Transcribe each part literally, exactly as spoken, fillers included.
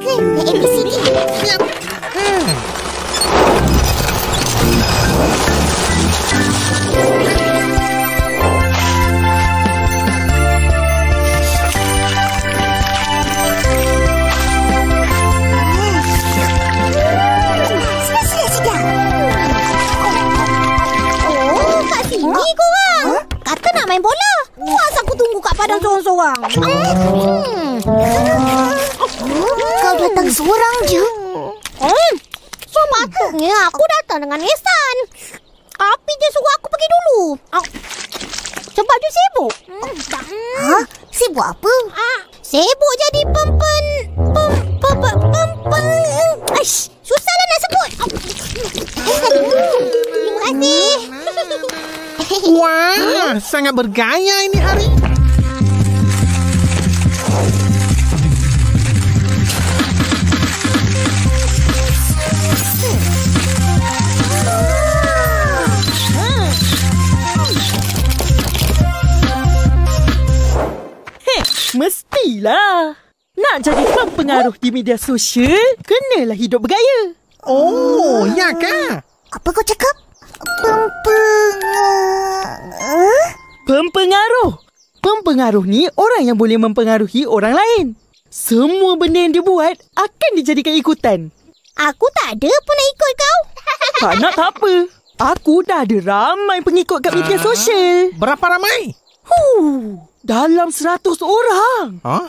Kan, A B C D. Hmm. Main bola. Puas aku tunggu kat padang seorang-seorang. Hmm. Kau datang seorang je. Hmm. Sepatutnya aku datang dengan Ehsan. Tapi dia suruh aku pergi dulu. Sebab dia sibuk. Ha? Sibuk apa? Sibuk jadi pempen... Pem... Pem... Pempen... Aish, susahlah nak sebut. Terima kasih. Wah, sangat bergaya ini hari. Heh, mestilah. Nak jadi pempengaruh di media sosial, kenalah hidup bergaya. Oh, ya kah? Apa kau cakap? Pempengaruh? Pempengaruh. Pempengaruh ni orang yang boleh mempengaruhi orang lain. Semua benda yang dia buat akan dijadikan ikutan. Aku tak ada pun nak ikut kau. Tak nak tak apa. Aku dah ada ramai pengikut kat media sosial. Berapa ramai? Huh, dalam seratus orang. Huh?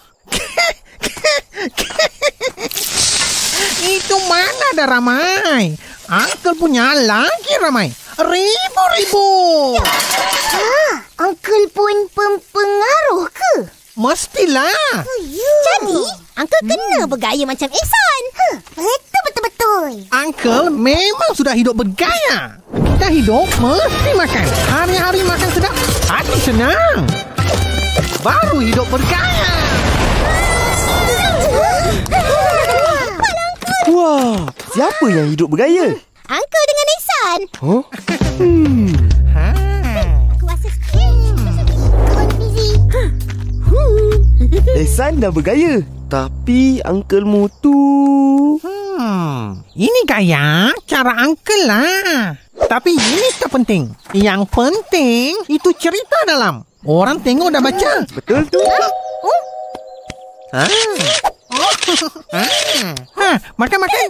Itu mana ada ramai? Uncle punya lagi ramai. Ribu-ribu. Ha, Uncle pun pempengaruh ke? Mestilah. Jadi, Uncle kena bergaya macam Ehsan. Huh, betul-betul-betul. Uncle memang sudah hidup bergaya. Kita hidup mesti makan. Hari-hari makan sedap, hati senang. Baru hidup bergaya. Wah, siapa yang hidup bergaya? Uncle dengan Ehsan. Huh? Hmm. Ha. Aku rasa sikit. Kau ni busy. Ehsan dah bergaya. Tapi Uncle mu tu... Hmm. Ini gaya cara Uncle lah. Tapi ini tak penting. Yang penting itu cerita dalam. Orang tengok dah baca. Betul tu. Ha. Ha. Ha. Makan-makan.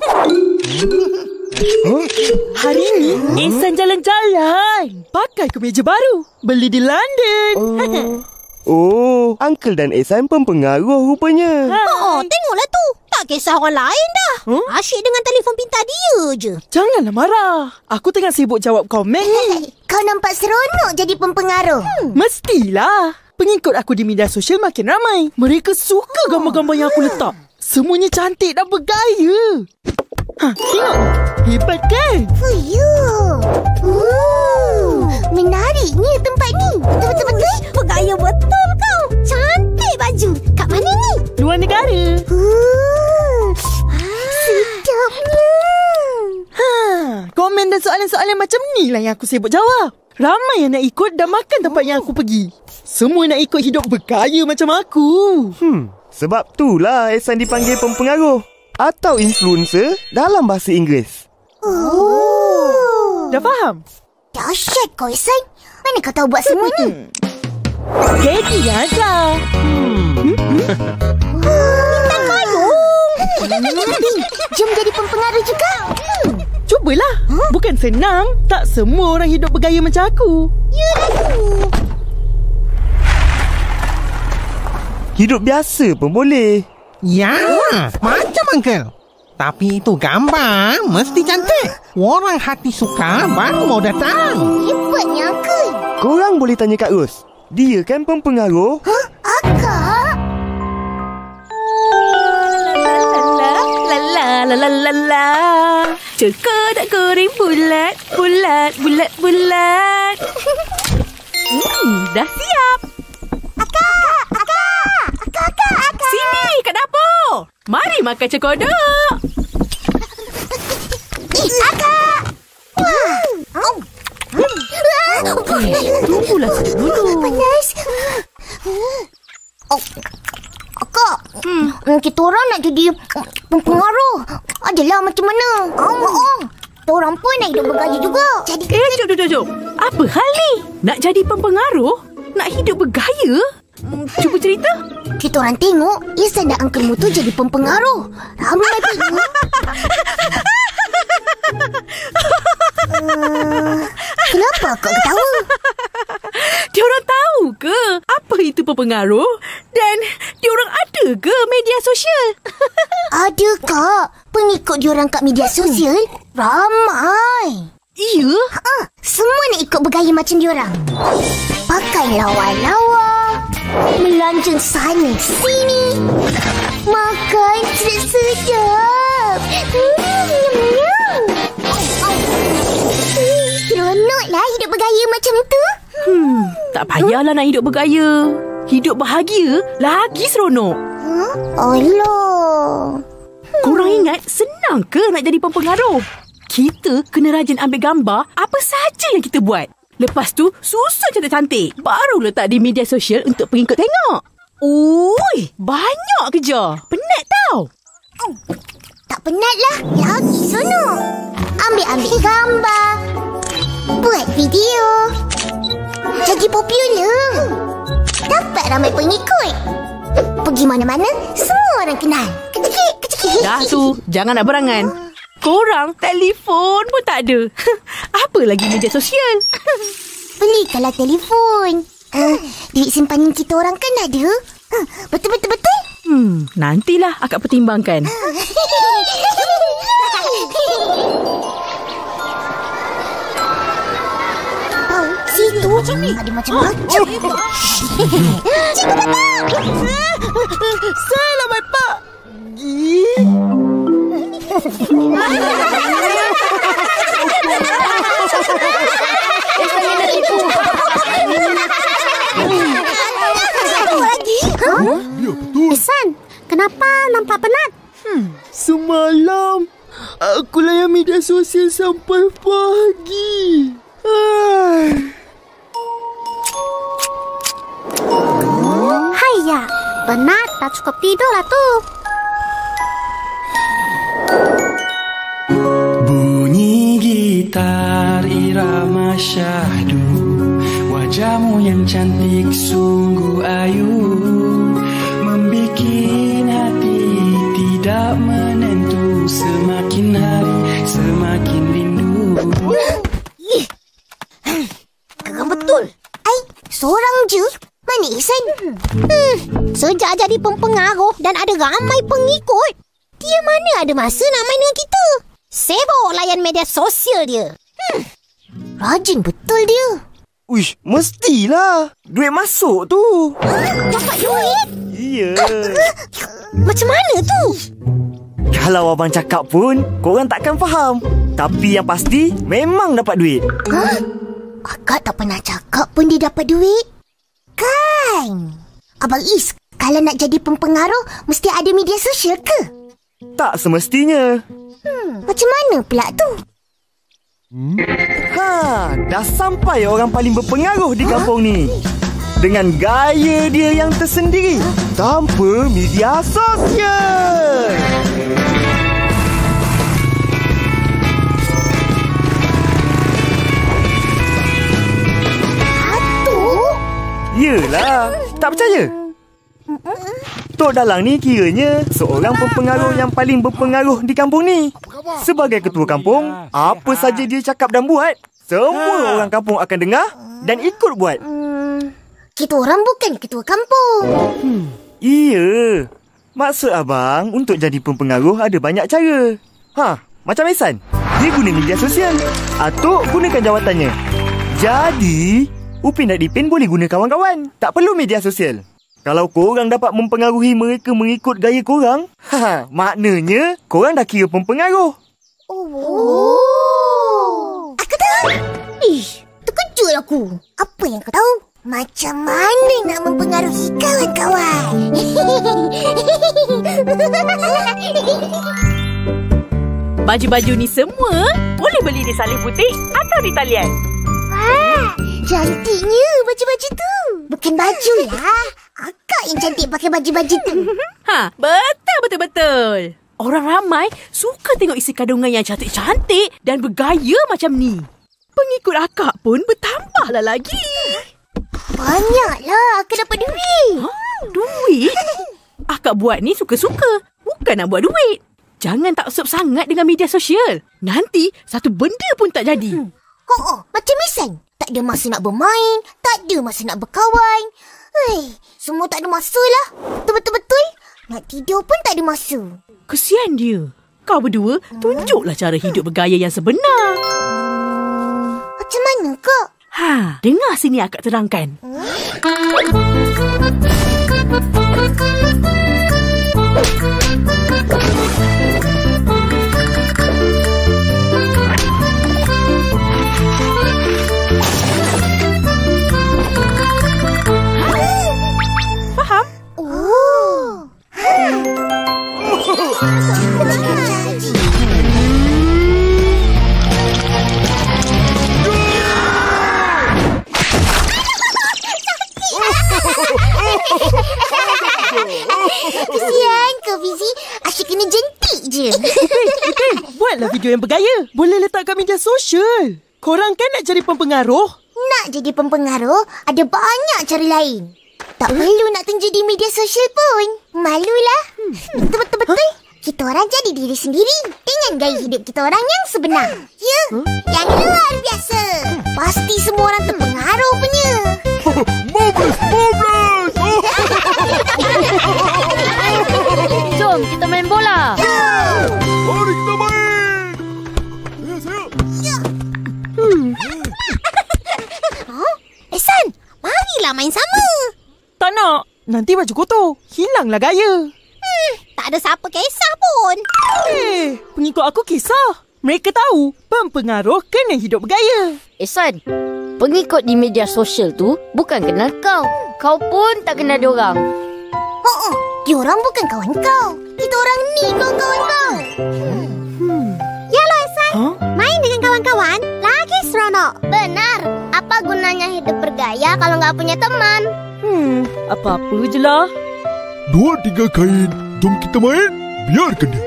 Huh? Hari ni Ehsan jalan-jalan. Pakai kemeja baru. Beli di London. Oh, oh Uncle dan Ehsan pempengaruh rupanya. Oh, tengoklah tu. Tak kisah orang lain dah. Huh? Asyik dengan telefon pintar dia je. Janganlah marah. Aku tengah sibuk jawab komen ni. Kau nampak seronok jadi pempengaruh. Hmm. Mestilah. Pengikut aku di media sosial makin ramai. Mereka suka gambar-gambar yang aku letak. Semuanya cantik dan bergaya. Ha, tengok. Hebat kan? Fuyuh. Uh, menariknya tempat ni. Betul-betul. Bergaya betul kau. Cantik baju. Kat mana ni? Luar negara. Uh, sedapnya. Ha, komen dan soalan-soalan macam ni lah yang aku sibuk jawab. Ramai yang nak ikut dan makan tempat yang aku pergi. Semua nak ikut hidup bergaya macam aku. Hmm, sebab itulah Ehsan dipanggil pempengaruh atau influencer dalam bahasa Inggeris. Oh. Dah faham? Dahsyat kau, Ehsan. Mana kau tahu buat semua ni? Jadi aja. Hmm. Minta kayung. Jom jadi pempengaruh juga. Hmm. Cubalah. Huh? Bukan senang. Tak semua orang hidup bergaya macam aku. Yalah. Hidup biasa pun boleh. Ya, macam Uncle. Tapi itu gambar mesti cantik. Orang hati suka baru mau datang. Hebatnya, Uncle. Korang boleh tanya Kak Ros. Dia kan pempengaruh. Hah? Akak? La la la la la. Coklat goreng bulat, bulat, bulat, bulat. Hmm, dah siap. Akak! Akak! Akak, akak, akak. Sini kat dapur. Mari makan cekodok. Eh, akak! Wah! Oh. Tunggulah dulu. Panas. Oh. Akak, Hmm. Hmm, kita orang nak jadi pempengaruh. Adalah macam mana? Oh, oh. Kita orang pun nak hidup bergaya juga. Jadi Eh, jom, jom, jom. Apa hal ni? Nak jadi pempengaruh? Nak hidup bergaya? Hmm, cuba cerita. kita orang tengok Ihsan dan Uncle Mu tu jadi pempengaruh. Ramai tengok. uh, Kenapa kau ketawa? Diorang tahu ke apa itu pempengaruh? Dan diorang ada ke media sosial? Ada kak. Pengikut diorang kat media sosial ramai. Iya? Ha, semua nak ikut bergaya macam diorang. Pakai lawa-lawa, melanjang sana sini, makan sedap-sedap. Hmm, seronoklah hidup bergaya macam tu. Hmm, tak payahlah nak hidup bergaya. Hidup bahagia lagi seronok. Huh? Allah. Korang ingat senang ke nak jadi pempengaruh? Kita kena rajin ambil gambar apa saja yang kita buat. Lepas tu susun cantik-cantik. Baru letak di media sosial untuk pengikut tengok. Ui, banyak kerja. Penat tau. Oh, tak penat lah. Lagi seronok. Ambil-ambil gambar, buat video, jadi popular, dapat ramai pengikut. Pergi mana-mana, semua orang kenal. Kecik, kecik. Dah tu, jangan nak berangan. Korang telefon pun tak ada. Apa lagi media sosial? Belikanlah telefon. Uh, duit simpanan kita orang kan ada. Uh, Betul-betul-betul. Hmm, nantilah akak pertimbangkan. Oh, situ ada macam-macam. Cikgu Bapak. Selamat pagi. Ihsan, kenapa nampak penat? Hmm, semalam aku layan media sosial sampai pagi. Ah. Haiya, penat tak cukup tidur lah tu. Bunyi gitar irama syahdu, wajahmu yang cantik sungguh ayu, membikin hati tidak menentu, semakin hari semakin rindu. Geram betul. Ai, seorang je. Mana Ihsan? Hmm, sejak jadi pempengaruh dan ada ramai pengikut, dia mana ada masa nak main dengan kita. Sibuk layan media sosial dia. Hmm, rajin betul dia. Uish, mestilah. Duit masuk tu. Dapat duit? Iya. Macam mana tu? Kalau abang cakap pun, korang takkan faham. Tapi yang pasti, memang dapat duit. Hah? Akak tak pernah cakap pun dia dapat duit. Kan? Abang Is, kalau nak jadi pempengaruh, mesti ada media sosial ke? Tak semestinya. Hmm, macam mana pula tu? Ha, dah sampai orang paling berpengaruh di kampung ni. Dengan gaya dia yang tersendiri. Tanpa media sosial. Atuk? Yelah, tak percaya? Tok Dalang ni kiranya seorang pempengaruh yang paling berpengaruh di kampung ni. Sebagai ketua kampung, apa saja dia cakap dan buat, semua orang kampung akan dengar dan ikut buat. Hmm, kita orang bukan ketua kampung. Hmm, iya. Maksud abang, untuk jadi pempengaruh ada banyak cara. Ha, macam Ihsan, dia guna media sosial. Atuk gunakan jawatannya. Jadi, Upin dan Ipin boleh guna kawan-kawan. Tak perlu media sosial. Kalau korang dapat mempengaruhi mereka mengikut gaya korang, ha, maknanya korang dah kira pempengaruh. Oh. Aku tahu. Ih, terkejut aku. Apa yang kau tahu? Macam mana nak mempengaruhi kawan-kawan? Baju-baju ni semua boleh beli di Salih Butik atau di talian. Wah, cantiknya baju-baju tu. Bukan baju lah. Akak yang cantik pakai baju-baju tu. Ha, betul, betul, betul. Orang ramai suka tengok isi kandungan yang cantik-cantik dan bergaya macam ni. Pengikut akak pun bertambahlah lagi. Banyaklah akak dapat duit. Ha, duit? Akak buat ni suka-suka. Bukan nak buat duit. Jangan taksub sangat dengan media sosial. Nanti satu benda pun tak jadi. Oh, oh, macam Isan. Tak ada masa nak bermain. Tak ada masa nak berkawan. Hei, semua tak ada masa lah. Betul-betul. Nak tidur pun tak ada masa. Kesian dia. Kau berdua tunjuklah cara hidup bergaya yang sebenar. Hmm, macam mana kak? Ha, dengar sini akak terangkan. Faham? Oh. Kesian kau, Fizi. Asyik kena jentik je. Betul. Buatlah video yang bergaya. Boleh letak kat media sosial. Korang kan nak jadi pempengaruh? Nak jadi pempengaruh, ada banyak cara lain. Tak perlu nak tunjuk di media sosial pun. Malulah. Betul-betul-betul. Kita orang jadi diri sendiri dengan gaya hidup kita orang yang sebenar. Ya, huh? Yang luar biasa. Pasti semua orang terpengaruh punya. Marvelous! Marvelous! Jom kita main bola. Mari kita main! Ya, saya. Hmm. Huh? Ehsan, marilah main sama. Tak nak. Nanti baju kotor. Hilanglah gaya. Hmm, tak ada siapa kisah pun. Eh, pengikut aku kisah. Mereka tahu pempengaruh kena hidup bergaya. Ehsan, pengikut di media sosial tu bukan kenal kau. Kau pun tak kenal diorang. Oh, oh, diorang bukan kawan kau. Kita orang ni kawan-kawan kau. Hmm. Ya lo, Ehsan. Huh? Main dengan kawan-kawan lagi seronok. Benar. Apa gunanya hidup bergaya kalau nggak punya teman? Hmm, apa-apa je lah. Dua tiga kain. Jom kita main. Biarkan dia.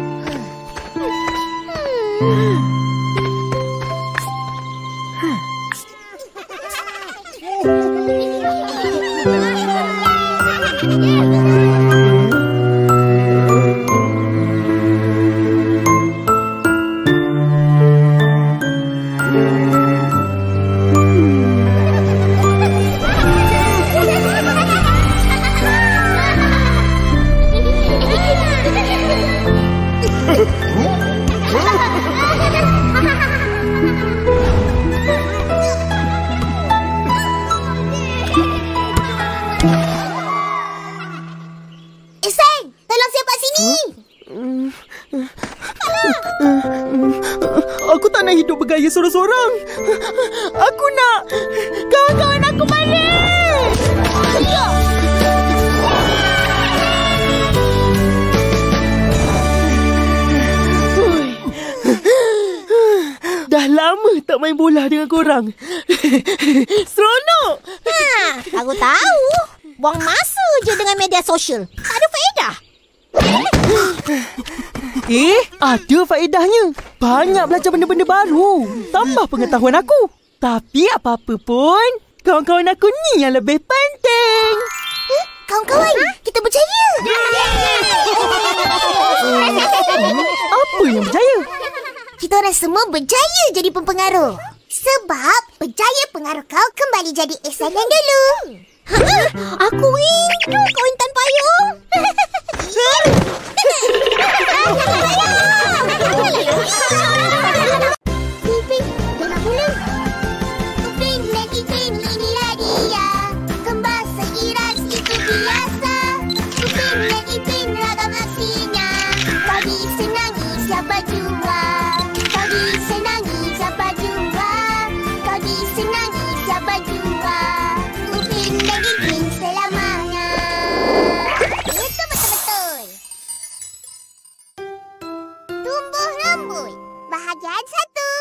Ehsan, tolong siapa sini? Aku tak nak hidup bergaya sorang-sorang. Aku nak kawan-kawan aku balik. Ya. Dah lama tak main bola dengan korang. Seronok. Ha, aku tahu. Buang masa je dengan media sosial. Tak ada faedah. Eh, ada faedahnya. Banyak belajar benda-benda baru. Tambah pengetahuan aku. Tapi apa-apa pun, kawan-kawan aku ni yang lebih penting. Eh, kawan-kawan, ha? Kita berjaya. Apa yang berjaya? Kita orang semua berjaya jadi pempengaruh. Sebab berjaya pengaruh kau kembali jadi Ehsan yang dulu. Aku rindu kau Intan Payung. Pipin, tengok dulu. Upin dan Ipin, inilah dia. Kembar seiras itu biasa. Upin dan Ipin ragam aksinya. Kau disenangi siapa jua. Kau disenangi siapa jua. Kau disenangi siapa jua. Upin dan Ipin selamanya. Itu betul-betul. Tumbuh rambut. Bahagian satu.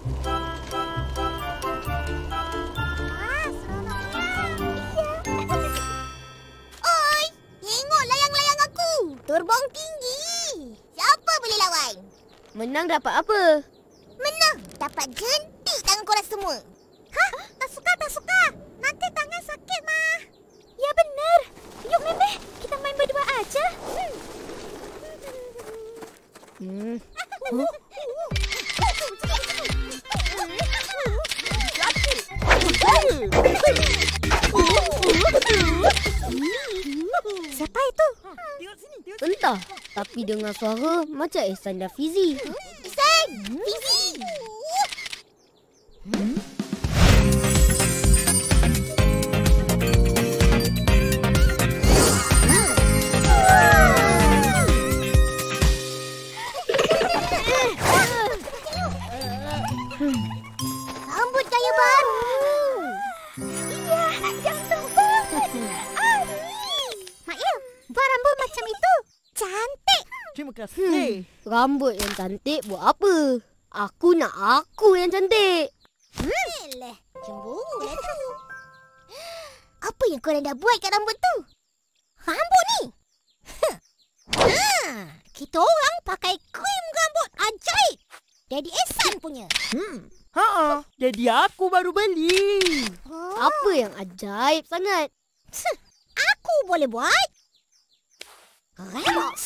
Ah, seronoknya. Oi, tengok layang-layang aku. terbang tinggi. Siapa boleh lawan? Menang dapat apa? Menang dapat jentik tangan korang semua. Ha? Tak suka, tak suka. Nanti tangan sakit, Ma. Ya benar. Yuk, Memeh. Kita main berdua aja. Hmm. Siapa itu? Entah, tapi dengar suara macam Ihsan dan Fizi. Ihsan! Fizi! Hmm? Rambut gaya baru. Iya, jantung banget. Mak Il, buat rambut macam itu. Cantik. Terima kasih. Hmm. Rambut yang cantik buat apa? Aku nak aku yang cantik. Hmm. Leh, cemburu lah tu. Apa yang korang dah buat kat rambut tu? Rambut ni? Ha, kita orang pakai krim rambut ajaib. Daddy Ihsan punya. Hmm. Ha, jadi aku baru beli. Oh. Apa yang ajaib sangat? Aku boleh buat. Remox.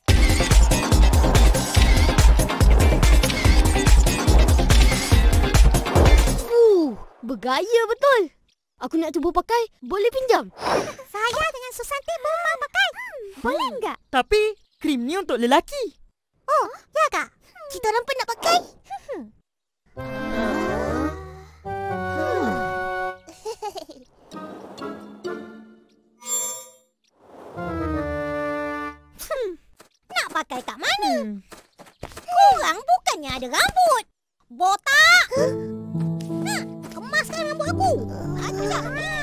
Uh, bergaya betul. Aku nak cuba pakai. Boleh pinjam? Saya dengan Susanti belum pakai. Boleh enggak? Tapi krim ni untuk lelaki. Oh, ya kak? Kita orang pun nak pakai. Hmm. Nak pakai kat mana? Hmm. Korang bukannya ada rambut. Botak! Nak kemaskan rambut aku. Aku nak.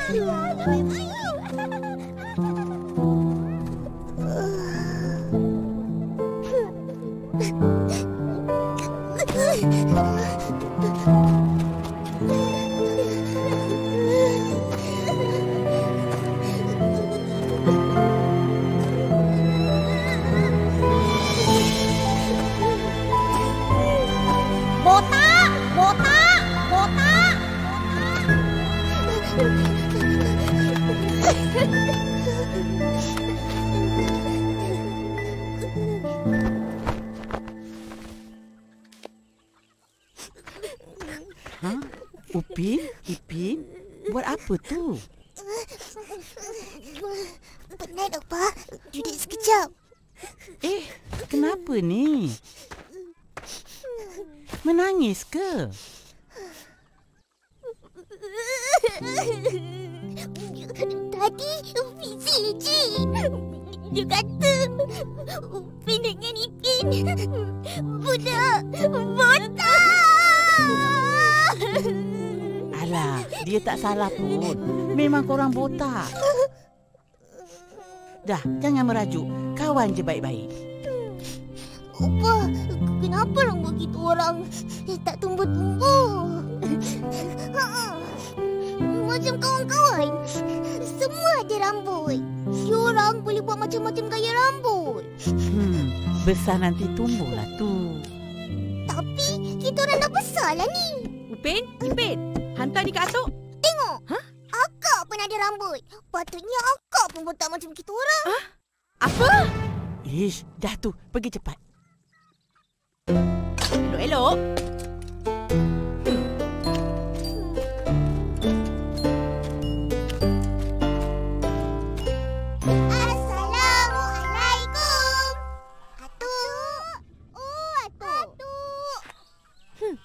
Botak! Botak! Botak! Ha? Upin? Ipin? Buat apa tu? Penat, Opa. Duduk sekejap. Eh, kenapa ni? Menangis ke? Tadi Fizi je. Dia kata Upin dengan Ipin budak botak. Alah, dia tak salah pun. Memang korang botak. Dah, jangan merajuk. Kawan je baik-baik. Opa, kenapa rambut kita orang tak tumbuh-tumbuh? Macam kawan-kawan, semua ada rambut. Diorang boleh buat macam-macam gaya rambut. Hmm, besar nanti tumbuhlah tu. Tapi kita orang dah besar lah ni. Upin, Ipin, hantar ni ke Atuk. Tengok, Hah? akak pun ada rambut. Patutnya akak pun botak macam kita orang. Hah? Apa? Ish, dah tu, pergi cepat. Elok-elok. Assalamualaikum. Atuk. Oh, Atuk. Atuk. Hmm.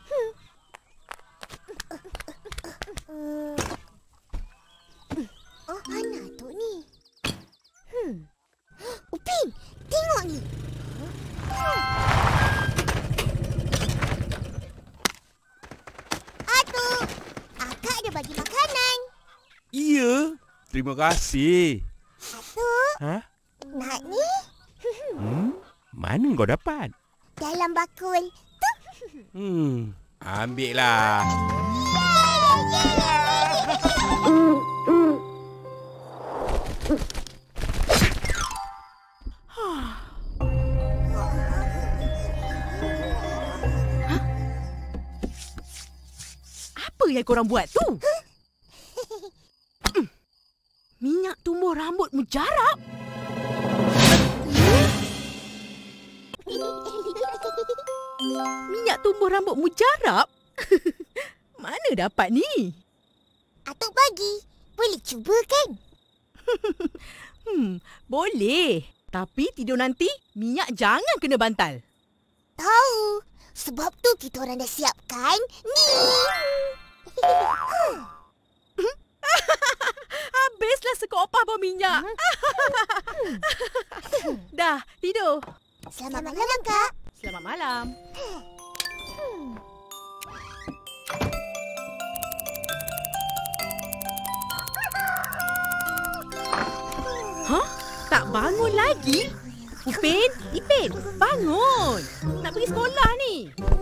Oh, mana Atuk ni? Hmm. Upin, tengok ni. Atuk, akak ada bagi makanan. Iya, terima kasih. Atuk, Ha? nak ni? Hmm? Mana kau dapat? Dalam bakul tu. Hmm, ambillah. yang korang buat tu? Hmm. Minyak tumbuh rambut mujarab? Minyak tumbuh rambut mujarab? Mana dapat ni? Atuk bagi. Boleh cuba kan? Hmm, boleh. Tapi tidur nanti, minyak jangan kena bantal. Tahu. Sebab tu kita orang dah siapkan ni. Habislah sekop bau minyak. Dah, tidur. Selamat malam, Kak. Selamat malam. Hah? Tak bangun lagi? Upin, Ipin, bangun. Nak pergi sekolah ni.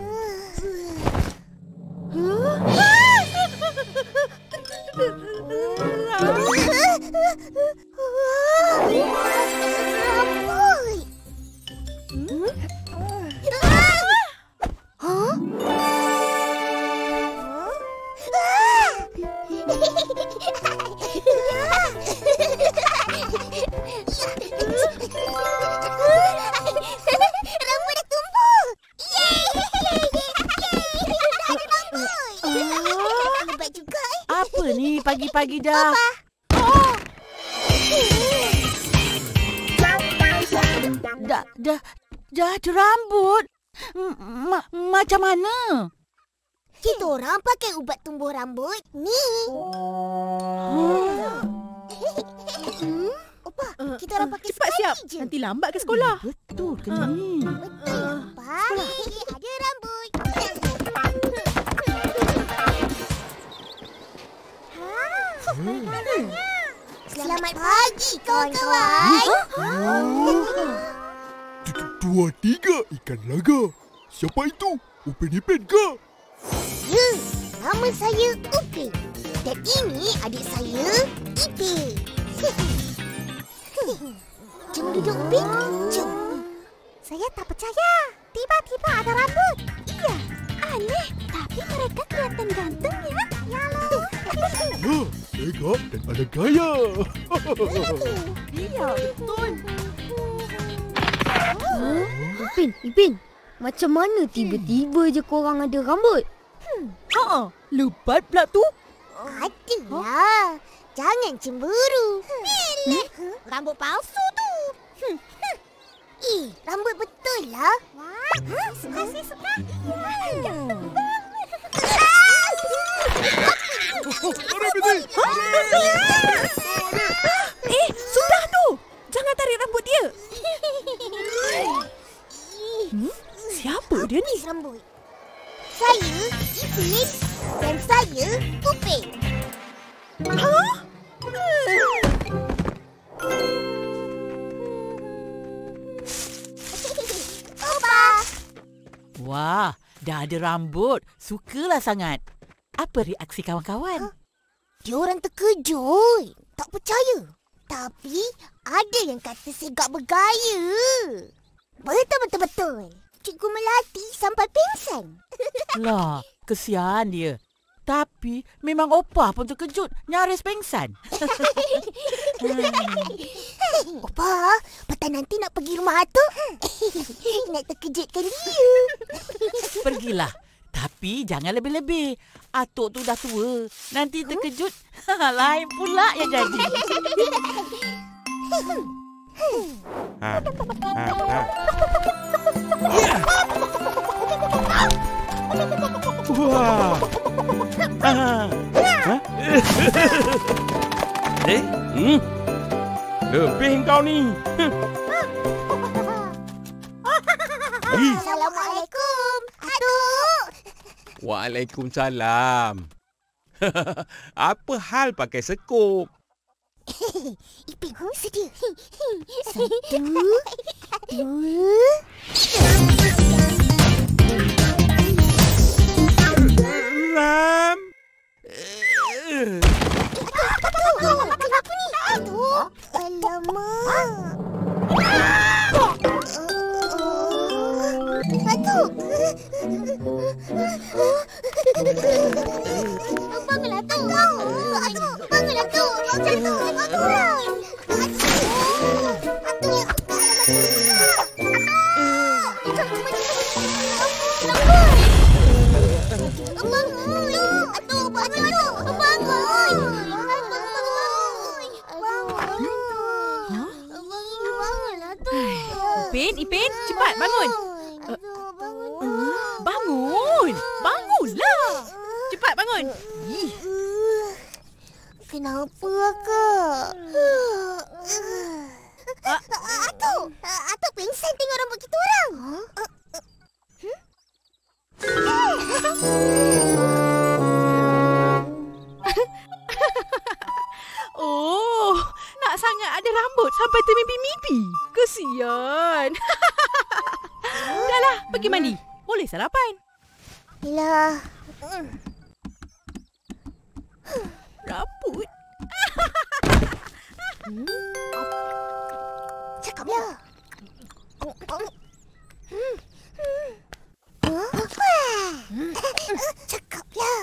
Rambut dah tumbuh. Yeay! Ada rambut. Lebat juga eh. Apa ni pagi-pagi dah? Papa. Dah, dah, dah ada rambut. Ma, macam mana? Kita orang pakai ubat tumbuh rambut ni. Hmm? Opa, kita orang pakai Cepat sekali siap. je. Nanti lambat ke sekolah. Betul ke ni? Betul, Opa. Ada rambut. Selamat pagi, kawan-kawan. Dua tiga ikan laga. Siapa itu? Upin Ipin ke? Ya, nama saya Upin. Dan ini adik saya, Ipin. Jom duduk, Upin. Jom. Saya tak percaya. Tiba-tiba ada rambut. Iya, aneh. Tapi mereka kelihatan ganteng ya. Ya loh. Ya, tegak dan ada gaya. Ya, betul. Ipin, Ipin. Macam mana tiba-tiba je korang ada rambut? Ha, lebat pula tu. Adalah. Jangan cemburu. Bilik. Rambut palsu tu. Eh, rambut betul lah. Wah, suka sih suka. Eh, sudah tu. Jangan tarik rambut dia. Hmm? Siapa dia ni? Rambut. Saya Ipin dan saya Upin. Ha? Opa. Wah, dah ada rambut. Sukalah sangat. Apa reaksi kawan-kawan? Diorang terkejut. Tak percaya. Tapi ada yang kata segak bergaya. Betul-betul-betul. Cikgu Melati sampai pingsan. Lah, kesian dia. Tapi memang Opa pun terkejut. Nyaris pingsan. hmm. Opa, petang nanti nak pergi rumah Atuk. Nak terkejutkan dia. Pergilah. Tapi jangan lebih-lebih. Atuk tu dah tua. Nanti terkejut. Lain pula yang jadi. Ha, ha, ha. Wah. Ah. Ha? Eh? Hmm? Lebih kau ni. Ih. Assalamualaikum, Atuk. Waalaikumsalam. Apa hal pakai sekop? Ipin, sedia. Satu, dua, Ram. Atuk, kenapa ni? Atuk, alamak. Atuk. Bangunlah tu. Atuk, bangunlah tu. Macam tu. Bangunlah. Atuk. Ipin, Ipin, cepat bangun. Uh, bangun. Bangunlah. Cepat bangun. Kenapa, Kak? Atuk, Atuk pingsan tengok rambut kita orang. Oh, nak sangat ada rambut sampai termimpi-mimpi. Kesian. Dahlah, pergi mandi. Boleh sarapan. Yelah. Rambut? Cakaplah. Cakaplah.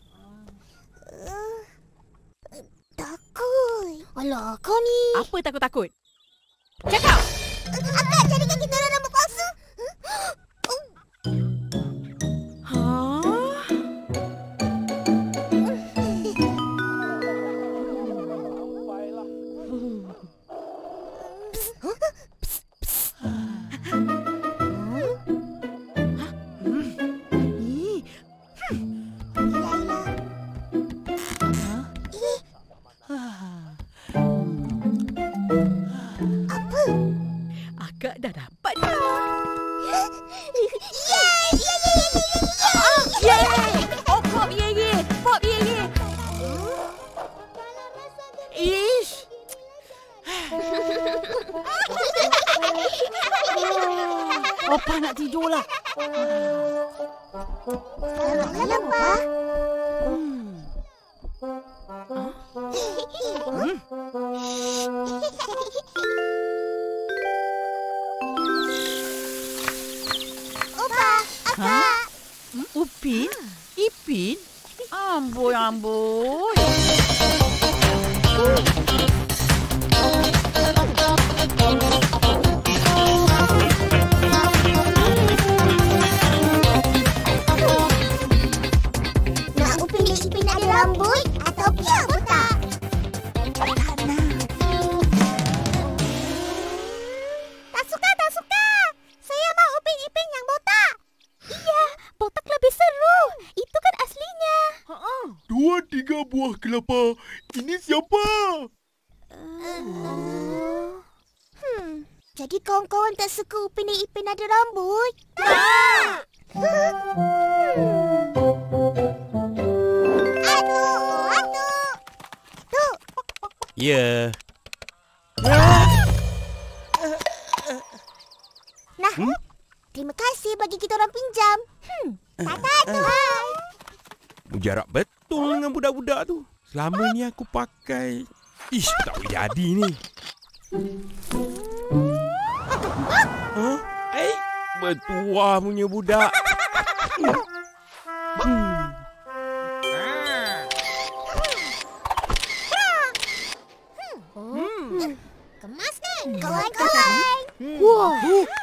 Takut. Alah, kau ni. Apa takut-takut? Cakap! Akak jadikan kita orang rambut palsu. Ha? Akak dah dapat dah. Yeay! Yeay! Yeay! Yeay! Oh, pop ye ye. Pop ye ye. Ish. Opa nak tidur lah. Selamat malam, Pak. Hmm. Opa, Akak. Hmm? Upin? Ipin? Amboi, amboi. Nak Upin dan Ipin ada rambut atau biar botak? Tak suka, tak suka. Saya mau Upin Ipin yang botak. Iya, botak lebih seru. Itu kan aslinya. Dua tiga buah kelapa. Ini siapa? Hmm, jadi kawan-kawan tak suka Upin dan Ipin ada rambut? Tak! Aduh, aduh. Tuh, Ya. nah. Terima kasih bagi kita orang pinjam. Hmm, tata tu. Mujarab betul dengan budak-budak tu. Selama ni aku pakai. Ish, tak boleh jadi ni. Ha? Eh, bertuah punya budak. Hmm. Hmm. Kemas kan? Kawan-kawan. Wah.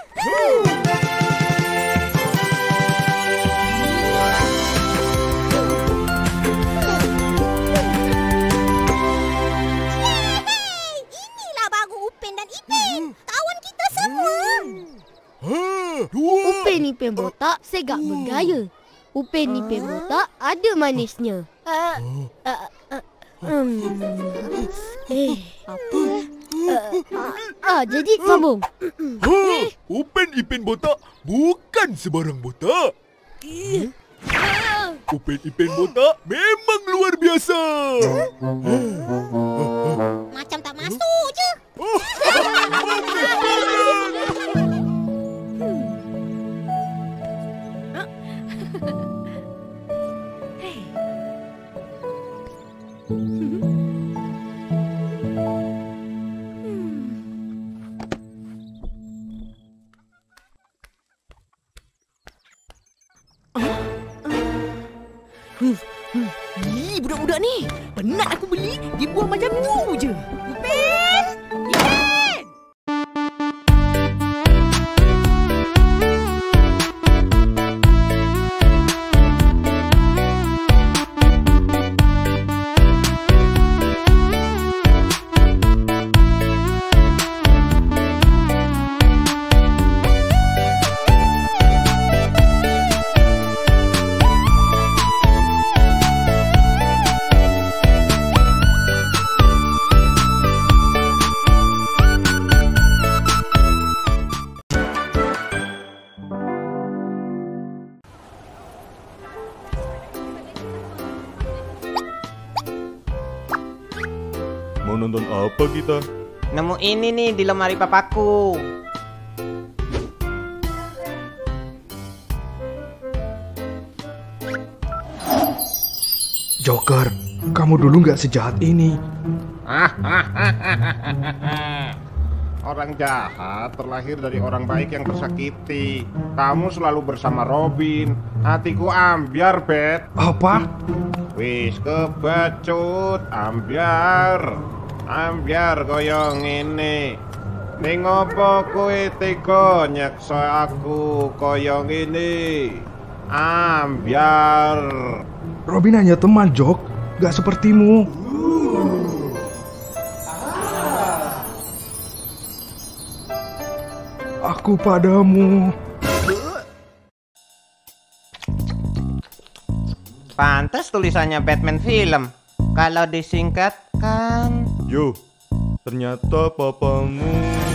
Inilah baru Upin dan Ipin. Kawan kita semua. Ha, dua. Upin Ipin botak, segak bergaya. Upin Ipin botak, ada manisnya. Uh, uh, uh, um. Eh, apa? Uh, uh, ah, jadi sambung. Ha, Upin Ipin botak bukan sebarang botak. Upin Ipin botak memang luar biasa. Macam tak masuk je. Ih, budak-budak ni. Penat aku beli, dia buang macam tu je. Upin! Upin! Mau nonton apa kita? Nemu ini nih di lemari papaku. Joker, kamu dulu nggak sejahat ini. Orang jahat terlahir dari orang baik yang tersakiti. Kamu selalu bersama Robin. Hatiku ambiar, Bet. Apa? Wis kebacut, ambiar. Ambiar koyong ini. Ning opo kowe tega nyeksa aku koyong ini? Ambiar. Robin hanya teman, Jok. Gak sepertimu. Aku padamu. Pantas tulisannya Batman film. Kalau disingkatkan... Yo, ternyata papamu...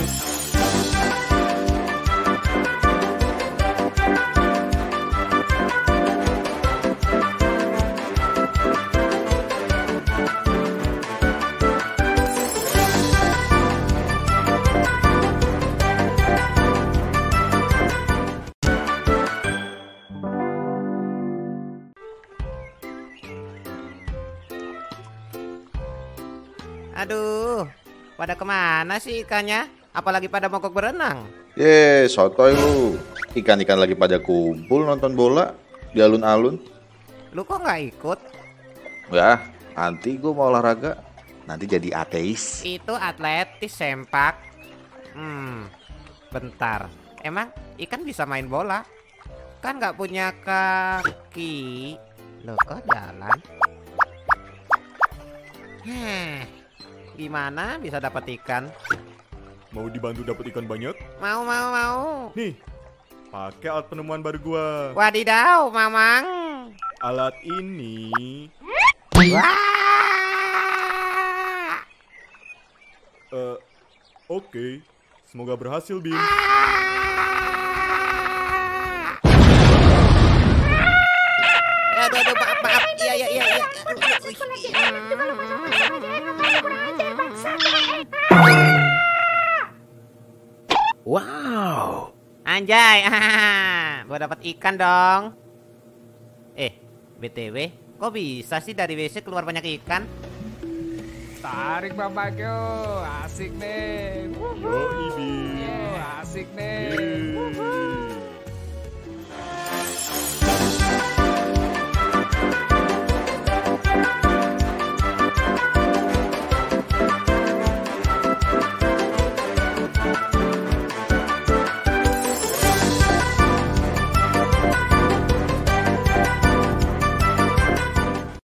Aduh, pada kemana sih ikannya? Apalagi pada mogok berenang. Ye, sotoy lu. Ikan-ikan lagi pada kumpul nonton bola di alun-alun. Lu kok nggak ikut? Ya, nanti gue mau olahraga. Nanti jadi ateis. Itu atletis sempak. Hmm, bentar. Emang ikan bisa main bola? Kan nggak punya kaki. Loh, kok jalan? Heh, gimana bisa dapat ikan? Mau dibantu dapat ikan banyak? Mau, mau, mau. Nih, pakai alat penemuan baru gua. Wadidaw, Mamang. Alat ini... Wah! Uh, Oke, okay. Semoga berhasil, Bim. Aduh, aduh, maaf, maaf. Iya, iya, iya, iya. Wow. Anjay, gua dapat ikan dong. Eh, B T W, kok bisa sih dari W C keluar banyak ikan? Tarik bapakku, asik nih. Yo, Ibi. Asik nih.